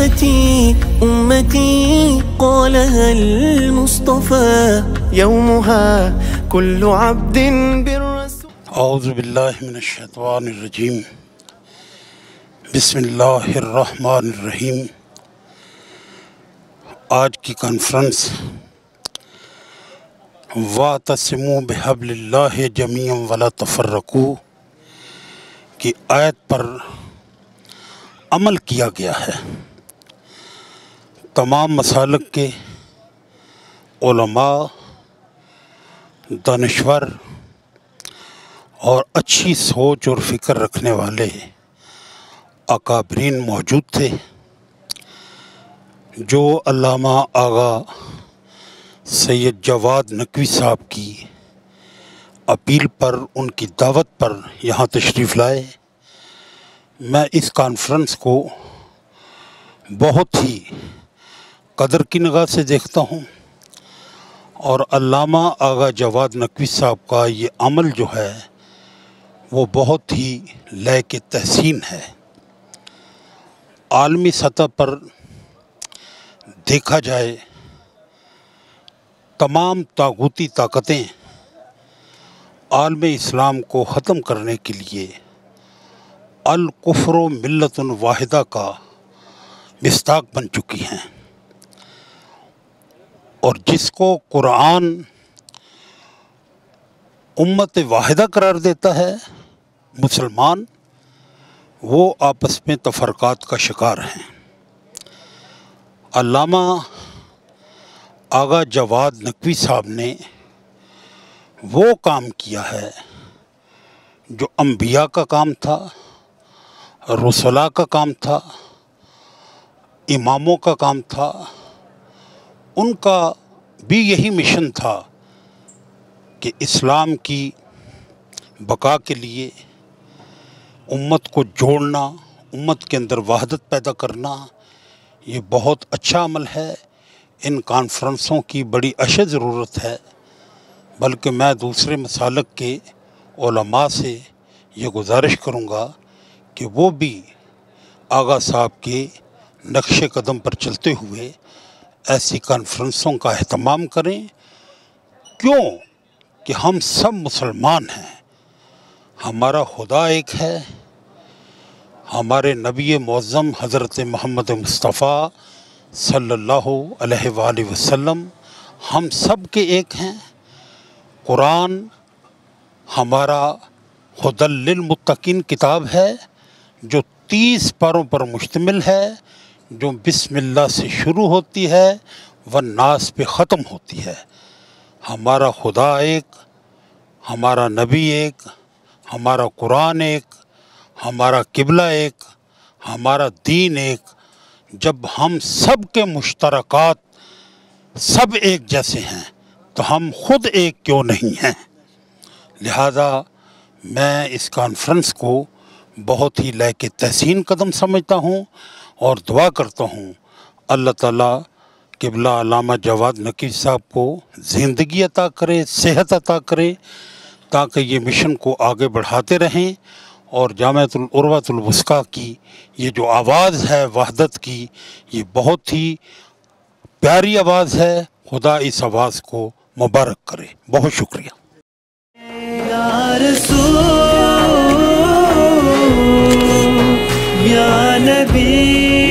أمتي أمتي قالها المصطفى يومها كل عبد بالرسول. اعوذ باللہ من الشیطان الرجیم، بسم اللہ الرحمن الرحیم۔ آج کی کانفرنس وَاعْتَصِمُوا بِحَبْلِ اللَّهِ جَمِيعًا وَلَا تَفَرَّقُوا کی آیت پر عمل کیا گیا ہے۔ تمام مسالک کے علماء، دانشور اور اچھی سوچ اور فکر رکھنے والے اکابرین موجود تھے، جو علامہ آغا سید جواد نقوی صاحب کی اپیل پر، ان کی دعوت پر یہاں تشریف لائے۔ میں اس کانفرنس کو بہت ہی قدر کی نگاہ سے دیکھتا ہوں، اور علامہ آغا جواد نقوی صاحب کا یہ عمل جو ہے وہ بہت ہی لائق تحسین ہے۔ عالمی سطح پر دیکھا جائے، تمام طاغوتی طاقتیں عالم اسلام کو ختم کرنے کے لیے الکفر ملت واحدہ کا مصداق بن چکی ہیں، اور جس کو قرآن امت واحدہ قرار دیتا ہے، مسلمان وہ آپس میں تفرقات کا شکار ہیں۔ علامہ آغا جواد نقوی صاحب نے وہ کام کیا ہے جو انبیاء کا کام تھا، رسولا کا کام تھا، اماموں کا کام تھا۔ ان کا بھی یہی مشن تھا کہ اسلام کی بقا کے لیے امت کو جوڑنا، امت کے اندر وحدت پیدا کرنا، یہ بہت اچھا عمل ہے۔ ان کانفرنسوں کی بڑی اشد ضرورت ہے، بلکہ میں دوسرے مسالک کے علماء سے یہ گزارش کروں گا کہ وہ بھی آغا صاحب کے نقش قدم پر چلتے ہوئے ایسی کانفرنسوں کا اہتمام کریں۔ کیوں کہ ہم سب مسلمان ہیں، ہمارا خدا ایک ہے، ہمارے نبی معظم حضرت محمد مصطفیٰ صلی اللہ علیہ وآلہ وسلم ہم سب کے ایک ہیں۔ قرآن ہمارا ہدی للمتقین کتاب ہے، جو 30 پاروں پر مشتمل ہے، جو بسم اللہ سے شروع ہوتی ہے والناس پہ ختم ہوتی ہے۔ ہمارا خدا ایک، ہمارا نبی ایک، ہمارا قرآن ایک، ہمارا قبلہ ایک، ہمارا دین ایک۔ جب ہم سب کے مشترکات سب ایک جیسے ہیں تو ہم خود ایک کیوں نہیں ہیں؟ لہذا میں اس کانفرنس کو بہت ہی لائق تحسین قدم سمجھتا ہوں، اور دعا کرتا ہوں اللہ تعالیٰ قبلہ علامہ جواد نقوی صاحب کو زندگی عطا کرے، صحت عطا کرے، تاکہ یہ مشن کو آگے بڑھاتے رہیں، اور جامعۃ العروۃ الوثقیٰ کی یہ جو آواز ہے وحدت کی، یہ بہت ہی پیاری آواز ہے۔ خدا اس آواز کو مبارک کرے۔ بہت شکریہ۔ یا رسول یا نبی